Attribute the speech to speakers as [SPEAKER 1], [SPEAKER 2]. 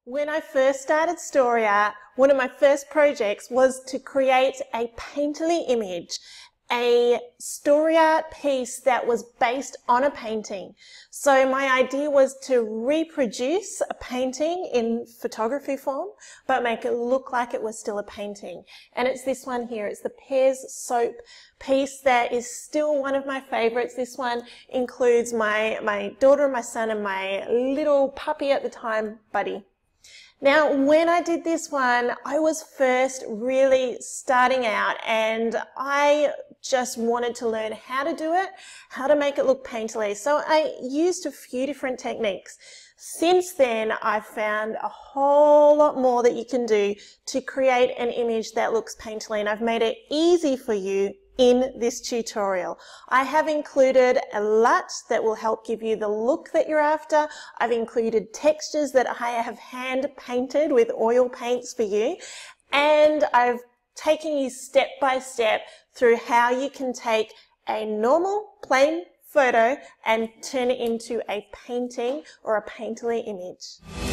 [SPEAKER 1] When I first started story art, one of my first projects was to create a painterly image, a story art piece that was based on a painting. So my idea was to reproduce a painting in photography form, but make it look like it was still a painting. And it's this one here. It's the Pears soap piece that is still one of my favorites. This one includes my daughter and my son and my little puppy at the time, Buddy. Now, when I did this one, I was first really starting out and I just wanted to learn how to do it, how to make it look painterly. So I used a few different techniques. Since then, I've found a whole lot more that you can do to create an image that looks painterly, and I've made it easy for you in this tutorial. I have included a LUT that will help give you the look that you're after. I've included textures that I have hand painted with oil paints for you. And I've taken you step by step through how you can take a normal plain photo and turn it into a painting or a painterly image.